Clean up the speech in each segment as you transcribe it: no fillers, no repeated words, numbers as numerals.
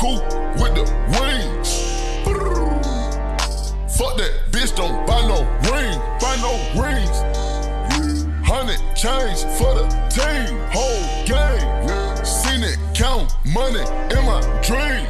Cool with the wings. Fuck that bitch, don't buy no ring, buy no rings. 100 chains for the team, whole game. Seen it count money in my dream.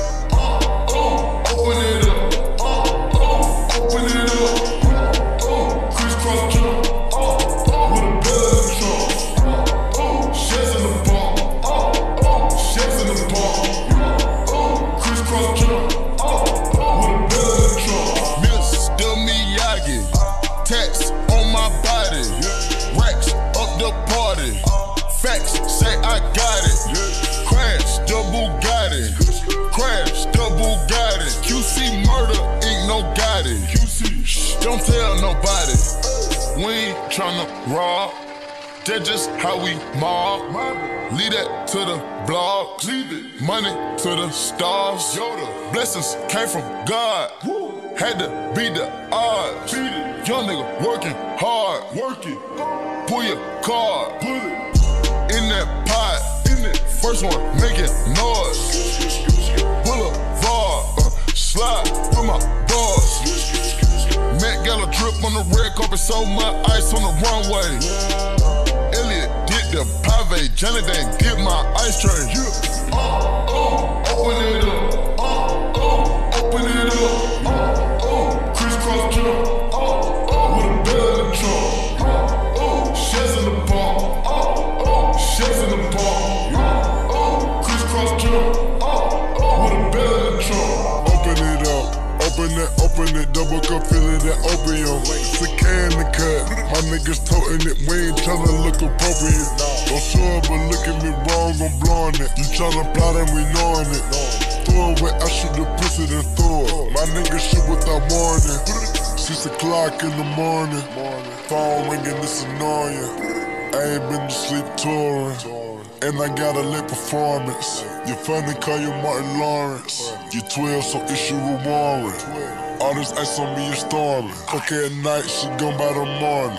Open it up, open it up. Crisscross jump, with a blood trunk. Shells in the palm, shells in the palm. Crisscross jump, with a blood trunk. Mr. Miyagi, tats on my body. Racks up the party. Facts say I got it. Crash the Bugatti. Crash the Bugatti. QC murder ain't no Gotti. QC, don't tell nobody. We ain't tryna rob. That's just how we mob. Leave that to the blogs. Money to the stars. Blessings came from God. Had to beat the odds. Young nigga working hard. Pull your card. In that pot. First one making noise. Boulevard. Slide with my boss. Matt got a drip on the red carpet. So much ice on the runway. Elliot did the pave. Johnny didn't get my ice train. Open it up. Open it up. Crisscross jump. With a bell in the trunk. Shells in the palm. Shells in the palm. Crisscross jump. With a bell in the trunk. Open it up. Open it, double cup, feeling that opium. It's a can to cut. My niggas toting it, we ain't tryna look appropriate. Don't show up, but look at me wrong, I'm blowing it. You tryna plot and we knowing it. Throw away, I shoot the pussy then throw it. My niggas shoot without warning. 6 o'clock in the morning. Phone ringing, it's annoying. I ain't been to sleep touring. And I got a lit performance. You funny, call you Martin Lawrence. You 12, so issue a warrant. All this ice on me is storming. Okay, at night, she gone by the morning.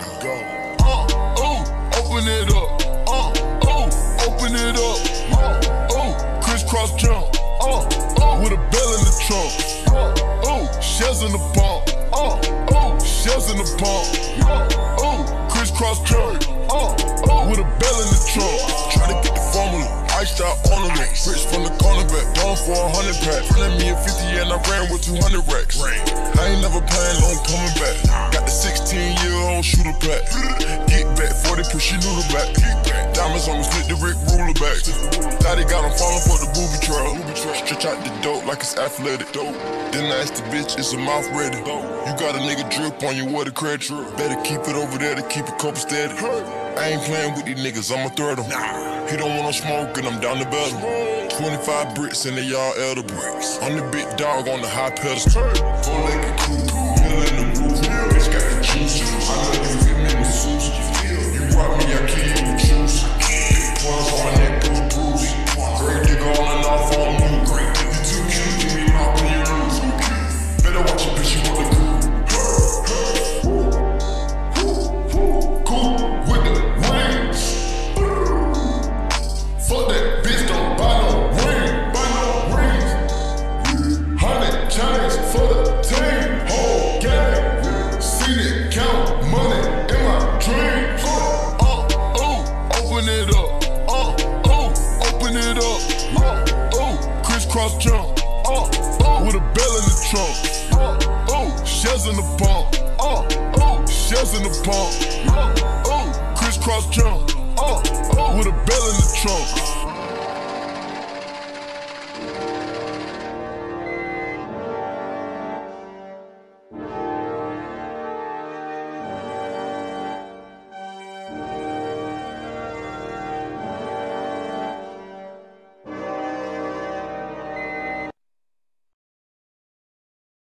Open it up. Open it up. Crisscross jump. With a bell in the trunk. Shells in the palm. Shells in the palm. Crisscross jump. With a bell in the trunk. Try to get the formula. Iced out ornament. Rich from the cornerback. Gone for 100 pack. Running me a 50 and I ran with 200 racks. I ain't never planned on coming back. Got the 16-year-old shooter pack. Get back 40, push your noodle back. Diamonds on me, split the Rick ruler back. Daddy got him falling for the booby trail. Stretch out the dope like it's athletic. Then I asked the bitch, is the mouth ready? You got a nigga drip on you, what a credit. Better keep it over there to keep it couple steady. I ain't playing with these niggas, I'ma thread him. He don't want no smoke and I'm down to battle. 25 bricks and they all elder bricks. I'm the big dog on the high pedestal. 4-legged cool, middle in the roof. Bitch got the juice. I know you fit me with suits. You rock me, I kill you with juice. Ones on my neck, those bruise. Great digger on and off on me. You too cute, give me mouth when you lose. Better watch your bitch, you want the crew. Cool with the wings. Fuck that bitch, don't buy no ring, buy no rings. 100 chains for the team, whole game. Seen it count money in my dreams. Open it up. Open it up. Crisscross jump. With a bell in the trunk. Shells in the palm. Shells in the palm. Crisscross jump. With a bell in the trunk.